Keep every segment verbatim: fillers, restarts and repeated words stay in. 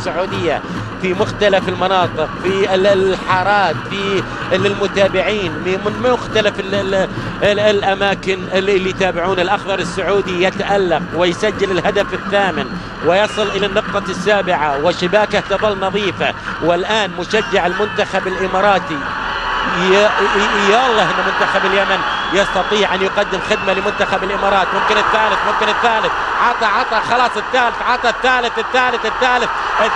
السعودية في مختلف المناطق، في الحارات، في المتابعين من مختلف الأماكن اللي يتابعون. الأخضر السعودي يتألق ويسجل الهدف الثامن ويصل إلى النقطة السابعة وشباكه تظل نظيفة. والآن مشجع المنتخب الإماراتي يا الله ان منتخب اليمن يستطيع ان يقدم خدمه لمنتخب الامارات. ممكن الثالث، ممكن الثالث، عطى عطى خلاص الثالث، عطى الثالث الثالث الثالث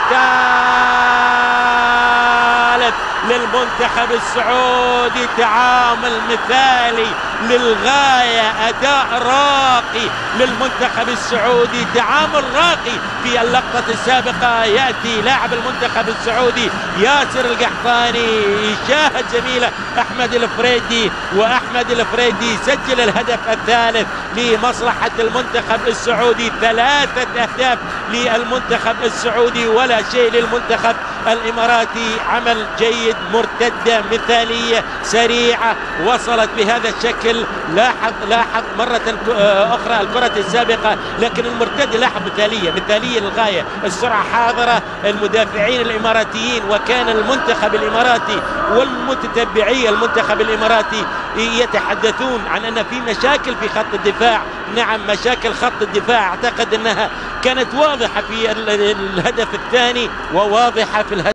الثالث للمنتخب السعودي. تعامل مثالي للغاية، أداء راقي للمنتخب السعودي، تعامل راقي. في اللقطة السابقة يأتي لاعب المنتخب السعودي ياسر القحطاني يشاهد زميله أحمد الفريدي، وأحمد الفريدي سجل الهدف الثالث لمصلحة المنتخب السعودي. ثلاثة أهداف للمنتخب السعودي ولا شيء للمنتخب الإماراتي. عمل جيد، مرتدة مثالية سريعة وصلت بهذا الشكل. لاحظ لاحظ مرة أخرى الكرة السابقة، لكن المرتدة لاحظ مثالية مثالية للغاية. السرعة حاضرة المدافعين الإماراتيين، وكان المنتخب الإماراتي والمتتبعي المنتخب الإماراتي يتحدثون عن أن في مشاكل في خط الدفاع. نعم، مشاكل خط الدفاع أعتقد أنها كانت واضحة في الهدف الثاني وواضحة في الهدف